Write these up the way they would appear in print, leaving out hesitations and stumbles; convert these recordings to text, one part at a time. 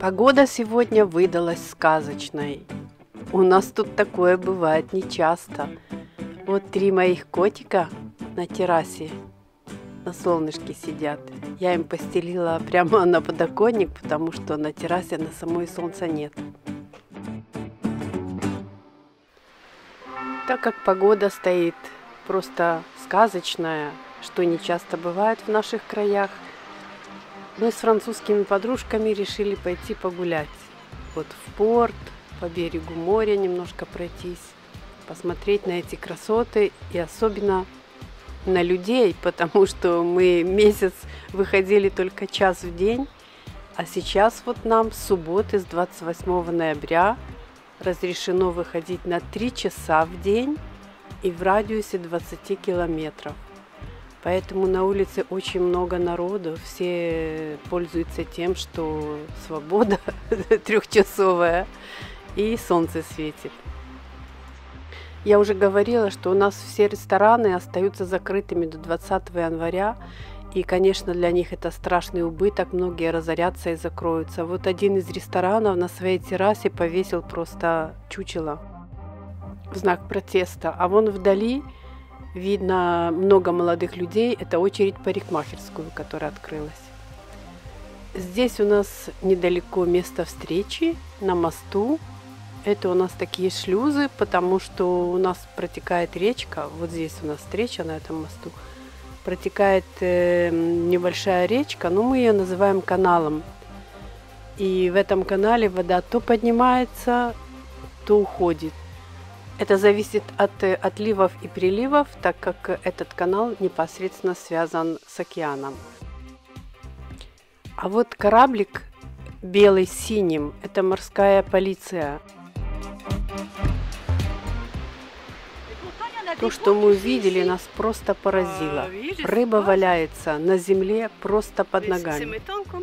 Погода сегодня выдалась сказочной. У нас тут такое бывает нечасто. Вот 3 моих котика на террасе на солнышке сидят. Я им постелила прямо на подоконник, потому что на террасе на самой солнца нет. Так как погода стоит просто сказочная, что не часто бывает в наших краях, мы с французскими подружками решили пойти погулять. Вот в порт, по берегу моря немножко пройтись, посмотреть на эти красоты и особенно на людей, потому что мы месяц выходили только час в день, а сейчас вот нам с субботы, с 28 ноября разрешено выходить на 3 часа в день и в радиусе 20 километров. Поэтому на улице очень много народу, все пользуются тем, что свобода трехчасовая и солнце светит. Я уже говорила, что у нас все рестораны остаются закрытыми до 20 января, и, конечно, для них это страшный убыток, многие разорятся и закроются. Вот один из ресторанов на своей террасе повесил просто чучело в знак протеста, а вон вдали видно много молодых людей, это очередь в парикмахерскую, которая открылась. Здесь у нас недалеко место встречи, на мосту. Это у нас такие шлюзы, потому что у нас протекает речка, вот здесь у нас встреча на этом мосту, протекает небольшая речка, но мы ее называем каналом. И в этом канале вода то поднимается, то уходит. Это зависит от отливов и приливов, так как этот канал непосредственно связан с океаном. А вот кораблик белый с синим – это морская полиция. То, что мы увидели, нас просто поразило. Рыба валяется на земле просто под ногами.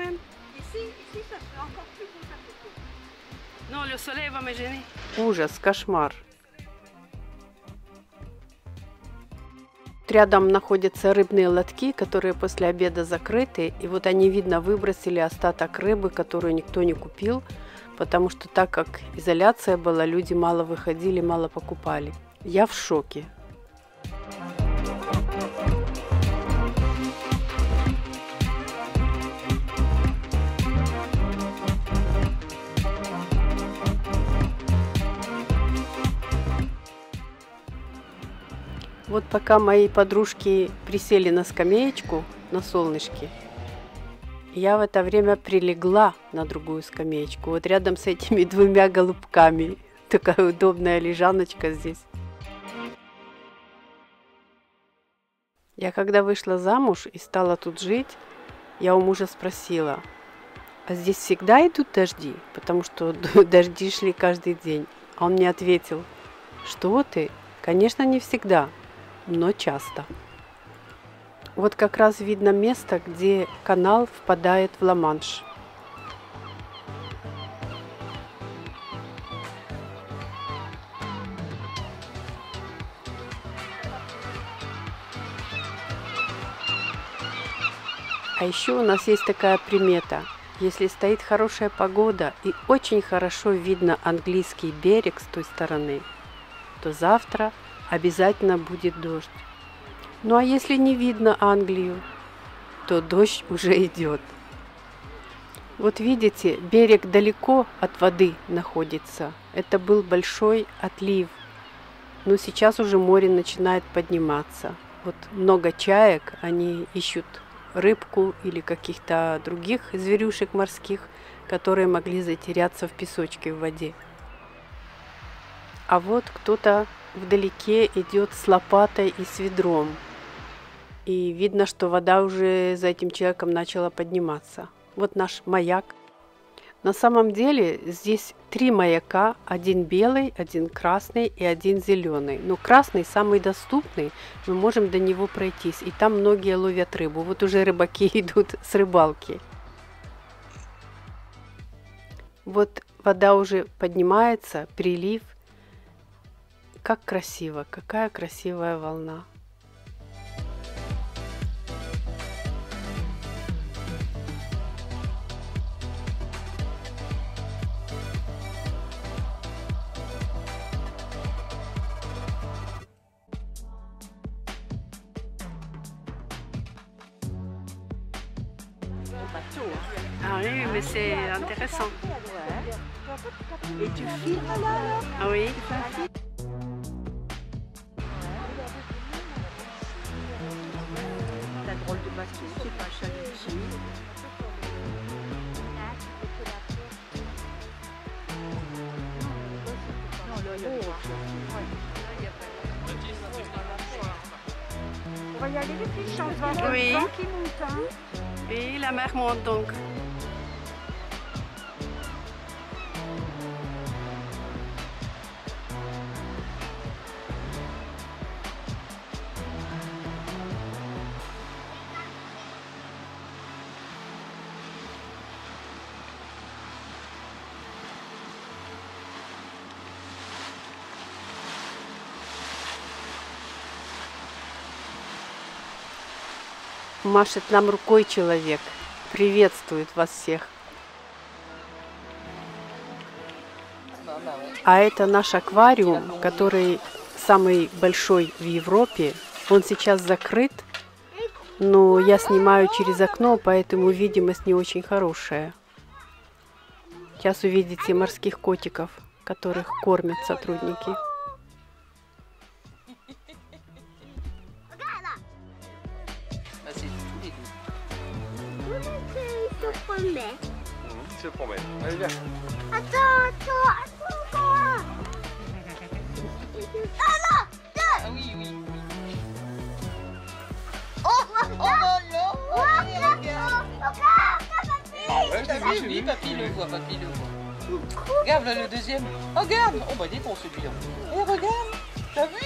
Ужас, кошмар. Рядом находятся рыбные лотки, которые после обеда закрыты. И вот они, видно, выбросили остаток рыбы, которую никто не купил, потому что так как изоляция была, люди мало выходили, мало покупали. Я в шоке. Вот пока мои подружки присели на скамеечку на солнышке, я в это время прилегла на другую скамеечку, вот рядом с этими 2 голубками. Такая удобная лежаночка здесь. Я когда вышла замуж и стала тут жить, я у мужа спросила, а здесь всегда идут дожди? Потому что дожди шли каждый день. А он мне ответил, что ты, конечно, не всегда, но часто. Вот как раз видно место, где канал впадает в Ла-Манш. А еще у нас есть такая примета. Если стоит хорошая погода и очень хорошо видно английский берег с той стороны, то завтра обязательно будет дождь. Ну а если не видно Англию, то дождь уже идет. Вот видите, берег далеко от воды находится. Это был большой отлив. Но сейчас уже море начинает подниматься. Вот много чаек, они ищут рыбку или каких-то других зверюшек морских, которые могли затеряться в песочке в воде. А вот кто-то вдалеке идет с лопатой и с ведром. И видно, что вода уже за этим человеком начала подниматься. Вот наш маяк. На самом деле здесь 3 маяка. Один белый, один красный и один зеленый. Но красный самый доступный. Мы можем до него пройтись. И там многие ловят рыбу. Вот уже рыбаки идут с рыбалки. Вот вода уже поднимается, прилив. Как красиво, какая красивая волна. Ah oui, mais c'est intéressant. Et tu filmes là alors? Ah oui. La drôle de bateau, c'est pas un chalutier. Non, là, il y a des On va y aller les filles, on va voir Oui. le vent qui monte. Hein. Oui, la mer monte donc. Машет нам рукой человек. Приветствует вас всех. А это наш аквариум, который самый большой в Европе. Он сейчас закрыт, но я снимаю через окно, поэтому видимость не очень хорошая. Сейчас увидите морских котиков, которых кормят сотрудники. Il se promène. Allez, viens. Attends, quoi? Ah oui, oui. Oh là là. Ouais, T'as vu, oui, papy le voit, papy le voit. Regarde là, le deuxième. Oh, regarde. Oh bah dis donc celui-là. Eh regarde. T'as vu?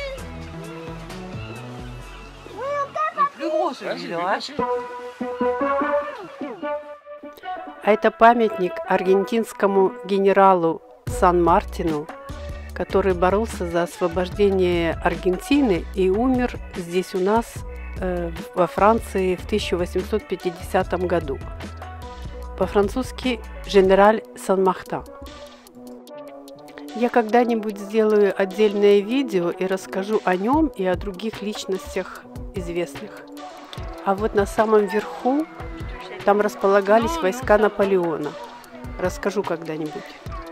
Il est plus gros celui-là. Hein. А это памятник аргентинскому генералу Сан-Мартину, который боролся за освобождение Аргентины и умер здесь у нас во Франции в 1850 году. По-французски «Général Сан-Мартин». Я когда-нибудь сделаю отдельное видео и расскажу о нем и о других личностях известных. А вот на самом верху там располагались войска Наполеона. Расскажу когда-нибудь.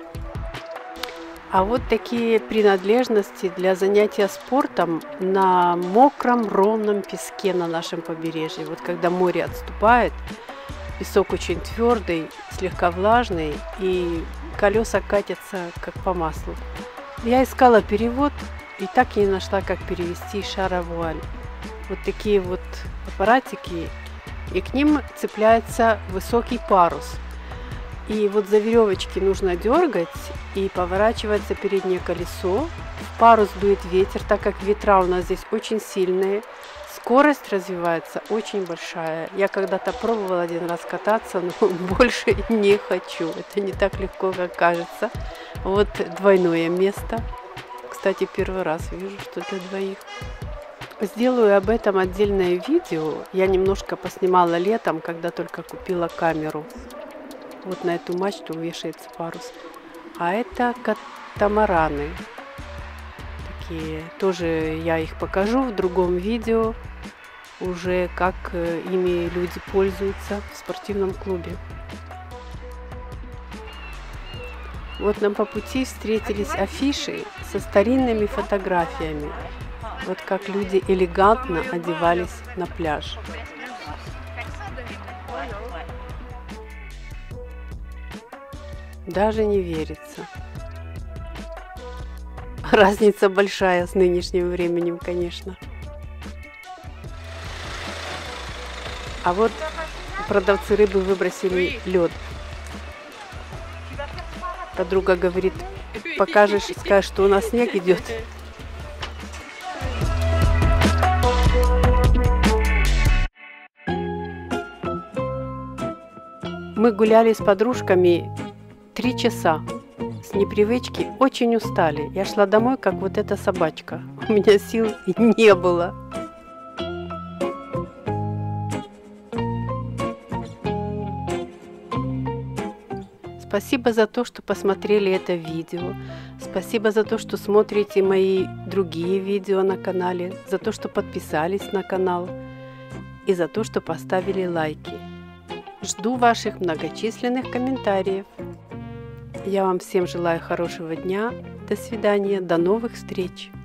А вот такие принадлежности для занятия спортом на мокром, ровном песке на нашем побережье. Вот когда море отступает, песок очень твердый, слегка влажный, и колеса катятся как по маслу. Я искала перевод и так и не нашла, как перевести шаровуаль. Вот такие вот аппаратики, и к ним цепляется высокий парус. И вот за веревочки нужно дергать, и поворачивается переднее колесо. В парус дует ветер, так как ветра у нас здесь очень сильные. Скорость развивается очень большая. Я когда-то пробовала один раз кататься, но больше не хочу. Это не так легко, как кажется. Вот двойное место. Кстати, первый раз вижу, что для двоих. Сделаю об этом отдельное видео. Я немножко поснимала летом, когда только купила камеру. Вот на эту мачту вешается парус. А это катамараны. Такие. Тоже я их покажу в другом видео. Уже как ими люди пользуются в спортивном клубе. Вот нам по пути встретились афиши со старинными фотографиями. Вот как люди элегантно одевались на пляж. Даже не верится. Разница большая с нынешним временем, конечно. А вот продавцы рыбы выбросили лед. Подруга говорит, покажешь, скажешь, что у нас снег идет. Мы гуляли с подружками 3 часа. С непривычки очень устали. Я шла домой, как вот эта собачка. У меня сил не было. Спасибо за то, что посмотрели это видео. Спасибо за то, что смотрите мои другие видео на канале. За то, что подписались на канал. И за то, что поставили лайки. Жду ваших многочисленных комментариев. Я вам всем желаю хорошего дня. До свидания. До новых встреч.